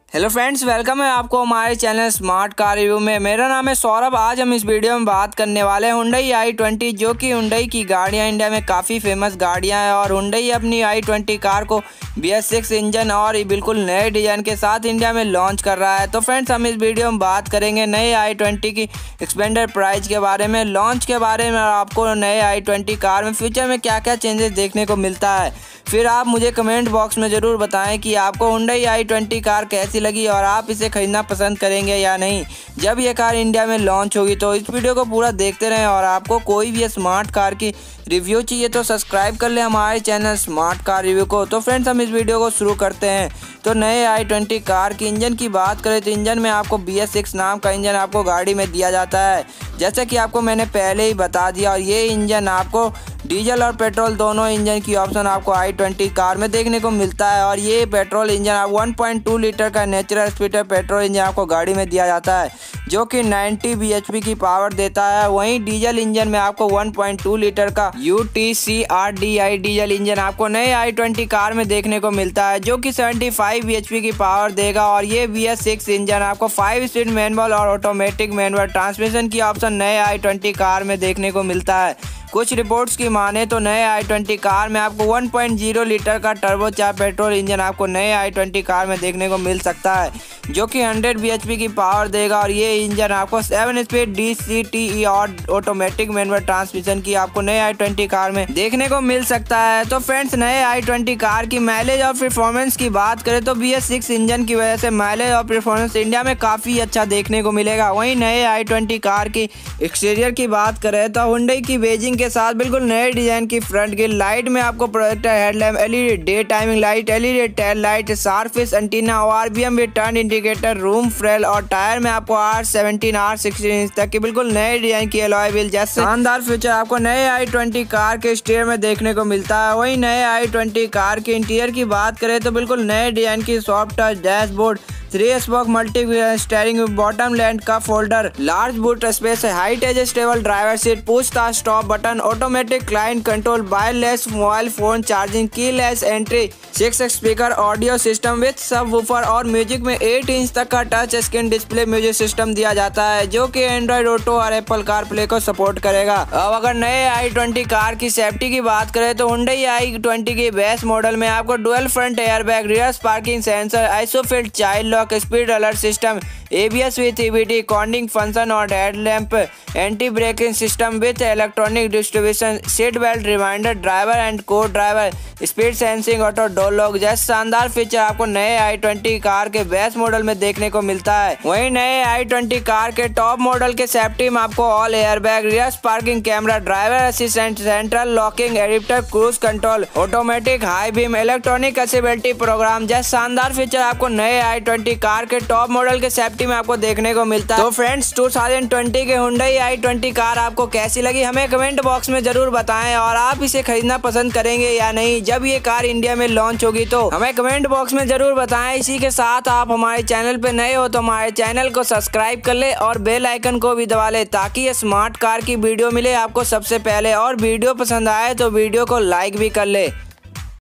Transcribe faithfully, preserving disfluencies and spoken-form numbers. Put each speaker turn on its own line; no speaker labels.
Hello friends, welcome है आपको हमारे चैनल स्मार्ट कार रिव्यू में। मेरा नाम है सौरभ। आज हम इस वीडियो में बात करने वाले हैं हुंडई आई ट्वेंटी, जो कि हुंडई की गाड़ियां इंडिया में काफ़ी फेमस गाड़ियां हैं। और हुंडई अपनी आई ट्वेंटी कार को बी एस सिक्स इंजन और बिल्कुल नए डिज़ाइन के साथ इंडिया में लॉन्च कर रहा है। तो फ्रेंड्स, हम इस वीडियो में बात करेंगे नए आई ट्वेंटी की एक्सपेंडेड प्राइस के बारे में, लॉन्च के बारे में, और आपको नए आई ट्वेंटी कार में फ्यूचर में क्या क्या चेंजेस देखने को मिलता है। फिर आप मुझे कमेंट बॉक्स में ज़रूर बताएं कि आपको हुंडई आई ट्वेंटी कार कैसी लगी और आप इसे खरीदना पसंद करेंगे या नहीं जब ये कार इंडिया में लॉन्च होगी। तो इस वीडियो को पूरा देखते रहें। और आपको कोई भी स्मार्ट कार की रिव्यू चाहिए तो सब्सक्राइब कर ले हमारे चैनल स्मार्ट कार रिव्यू को। तो फ्रेंड्स, हम इस वीडियो को शुरू करते हैं। तो नए आई ट्वेंटी कार की इंजन की बात करें तो इंजन में आपको बी एस सिक्स नाम का इंजन आपको गाड़ी में दिया जाता है, जैसे कि आपको मैंने पहले ही बता दिया। और ये इंजन आपको डीजल और पेट्रोल दोनों इंजन की ऑप्शन आपको आई ट्वेंटी कार में देखने को मिलता है। और ये petrol engine one point two litre का नेचुरल स्पीड पेट्रोल इंजन आपको गाड़ी में दिया जाता है, जो कि नाइंटी बी एच पी की पावर देता है। वहीं डीजल इंजन में आपको वन पॉइंट टू लीटर का U T C R D I diesel engine आपको नए आई ट्वेंटी कार में देखने को मिलता है, जो कि seventy five B H P की पावर देगा। और ये बी एस सिक्स इंजन आपको फाइव स्पीड मैनुअल और ऑटोमेटिक मैनुअल ट्रांसमिशन की ऑप्शन नए आई ट्वेंटी कार में देखने को मिलता है। कुछ रिपोर्ट्स की माने तो नए आई ट्वेंटी कार में आपको वन पॉइंट ज़ीरो लीटर का टर्बोचार्ज पेट्रोल इंजन आपको नए आई ट्वेंटी कार में देखने को मिल सकता है, जो कि हंड्रेड बी एच पी की पावर देगा। और ये इंजन आपको seven speed D C T E और ऑटोमेटिक मैनुअल ट्रांसमिशन की आपको नए आई ट्वेंटी कार में देखने को मिल सकता है। तो फ्रेंड्स, नए आई ट्वेंटी कार की माइलेज और परफॉर्मेंस की बात करें तो बी एस सिक्स इंजन की वजह से माइलेज और परफॉर्मेंस इंडिया में काफ़ी अच्छा देखने को मिलेगा। वहीं नए आई ट्वेंटी कार की एक्सटीरियर की बात करें तो हुंडई की बेजिंग के साथ बिल्कुल नए डिजाइन की फ्रंट की लाइट में आपको projector headlamp, LED day timing light, LED tail light, shark fin antenna, O R B M with turn indicator, roof rail और टायर में आपको R seventeen R sixteen inch तक की बिल्कुल नए डिजाइन की अलॉय व्हील जैसे शानदार फीचर आपको नए आई ट्वेंटी कार के स्टीयर में देखने को मिलता है। वहीं नए आई ट्वेंटी कार के इंटीरियर की बात करें तो बिल्कुल नए डिजाइन की soft touch dashboard, three spoke multi steering, bottom land का folder, large boot space, height adjustable driver seat, पूछताछ stop button, automatic climate control, wireless mobile phone charging, keyless entry, six speaker audio system with subwoofer और music में eight inch तक का touch screen display music system दिया जाता है, जो कि एंड्रॉइड ऑटो और एप्पल कार प्ले को सपोर्ट करेगा। अब अगर नए आई ट्वेंटी कार की सेफ्टी की बात करें तो हुंडई आई ट्वेंटी की बेस मॉडल में आपको dual front airbag, rear parking sensor, isofix child lock, speed alert system, A B S with E B D, cornering function और headlamp, anti braking system with electronic distribution, seat belt reminder, driver and co driver, speed sensing, auto door lock जैसे शानदार feature आपको नए i twenty car के base model में देखने को मिलता है। वहीं नए आई ट्वेंटी कार के टॉप मॉडल के सेफ्टी में आपको all airbag, rear parking camera, driver assistant, central locking, adaptive cruise control, automatic high beam, electronic accessibility program जैसे शानदार फीचर आपको नए आई ट्वेंटी कार के टॉप मॉडल के सेफ्टी में आपको देखने को मिलता है। तो फ्रेंड्स, टू थाउजेंड ट्वेंटी के हुंडई आई ट्वेंटी कार आपको कैसी लगी हमें कमेंट बॉक्स में जरूर बताएं। और आप इसे खरीदना पसंद करेंगे या नहीं जब ये कार इंडिया में लॉन्च होगी तो हमें कमेंट बॉक्स में जरूर बताएं। इसी के साथ आप हमारे चैनल पे नए हो तो हमारे चैनल को सब्सक्राइब कर ले और बेल आइकन को भी दबा ले, ताकि ये स्मार्ट कार की वीडियो मिले आपको सबसे पहले। और वीडियो पसंद आए तो वीडियो को लाइक भी कर ले।